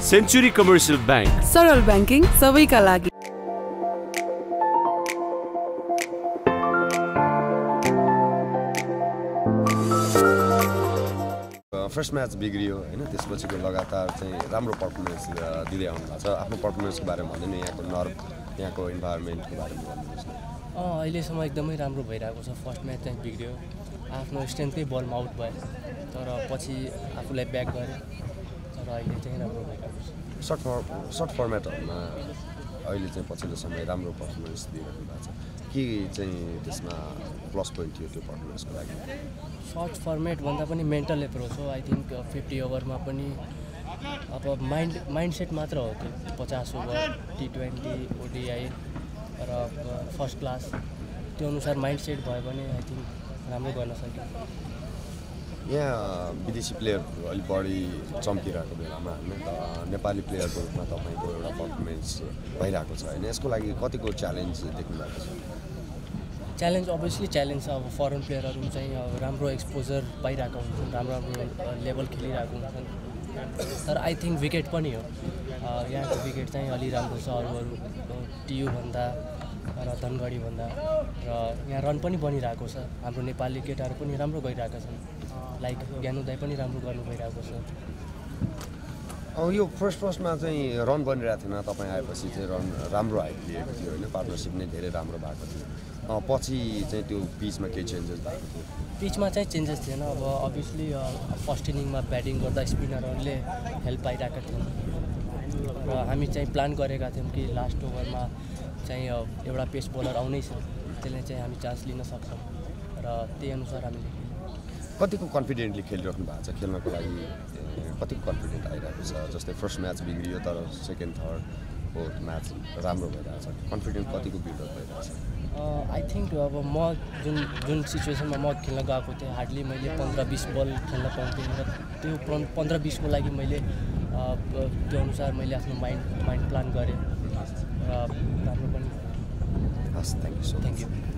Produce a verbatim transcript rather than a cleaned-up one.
Century commercial bank, सरल banking सबैका लागि। फर्स्ट म्याच बिग्रियो हैन, त्यसपछिको लगातार चाहिँ राम्रो पर्फर्मेन्स दिँदै आउनु भएको छ। आफ्नो पर्फर्मेन्सको बारेमा भन्नु नि, यहाँको नर्भ, यहाँको इन्भाइरोमेन्टको बारेमा भन्नुहोस् न। अँ अहिलेसम्म एकदमै राम्रो भइरहेको छ। फर्स्ट म्याच चाहिँ बिग्रियो, आफ्नो स्ट्रेन्थकै बलमा आउट भयो, तर पछि आफूलाई ब्याक गरेँ, तर अहिले चाहिँ राम्रो भइरहेको छ। सर्ट फर सर्ट फर्मेटहरूमा अहिले चाहिँ पछिल्लो समय राम्रो पर्फर्मेन्स दिइरहनु भएको छ, के चाहिँ त्यसमा प्लस पोइन्ट थियो त्यो पर्फर्मेन्सको लागि? सर्ट फर्मेट भन्दा पनि मेन्टल एप्रोच हो। आई थिङ्क फिफ्टी ओभरमा पनि अब माइन्ड माइन्ड सेट मात्र हो त्यो। पचास ओभर टी ट्वेन्टी ओडिआई र फर्स्ट क्लास, त्यो अनुसार माइन्ड सेट भयो भने आई थिङ्क राम्रो गर्न सक्यो। यहाँ विदेशी प्लेयरहरू अलिक बढी चम्किरहेको बेलामा होइन, नेपाली प्लेयरको रूपमा तपाईँको एउटा पर्फर्मेन्स भइरहेको छ होइन, यसको लागि कतिको च्यालेन्ज देख्नु भएको छ? च्यालेन्ज अभियसली च्यालेन्ज छ। अब फरेन प्लेयरहरू चाहिँ अब राम्रो एक्सपोजर पाइरहेको हुन्छन्, राम्रो राम्रो लेभल खेलिरहेको हुन्छन्, तर आई थिङ्क विकेट पनि हो। यहाँको विकेट चाहिँ अलि राम्रो छ अरू अरू टियुभन्दा र धनगढीभन्दा, र यहाँ रन पनि बनिरहेको छ। हाम्रो नेपाली केटाहरू पनि राम्रो गइरहेका छन्, लाइक ज्ञानु दाई पनि राम्रो गर्नु भइरहेको छ। अब यो फर्स्ट फर्स्टमा चाहिँ रन बनिरहेको थिएन, तपाईँ आएपछि चाहिँ रन राम्रो हाइट लिएको थियो होइन, पार्टनरसिप नै धेरै राम्रो भएको थियो। पछि चाहिँ त्यो पिचमा केही चेन्जेस भएको थियो? पिचमा चाहिँ चेन्जेस थिएन। अब अभियसली फर्स्ट इनिङमा ब्याटिङ गर्दा स्पिनरहरूले हेल्प पाइरहेका थियौँ, र हामी चाहिँ प्लान गरेका थियौँ कि लास्ट ओभरमा चाहिँ एउटा पेस बोलर आउनै छ, त्यसले चाहिँ हामी चान्स लिन सक्छौँ, र त्यही अनुसार हामीले कतिको कन्फिडेन्टली खेलिराख्नु भएको छ? खेल्नको लागि कतिको कन्फिडेन्ट आइरहेको छ? जस्तै फर्स्ट म्याच बिग्रियो तर सेकेन्ड थर्ड फोर्थ म्याच राम्रो भइरहेको छ, कन्फिडेन्ट कतिको बिल्डअप भइरहेको छ? आई थिङ्क अब म जुन जुन सिचुएसनमा म खेल्न गएको थिएँ, हार्डली मैले पन्ध्र बिस बल खेल्न पाउँथेँ, र त्यो पन्ध्र बिसको लागि मैले त्यो अनुसार मैले आफ्नो माइन्ड माइन्ड प्लान गरेँ, र राम्रो पनि। हस्, thank you so thank you.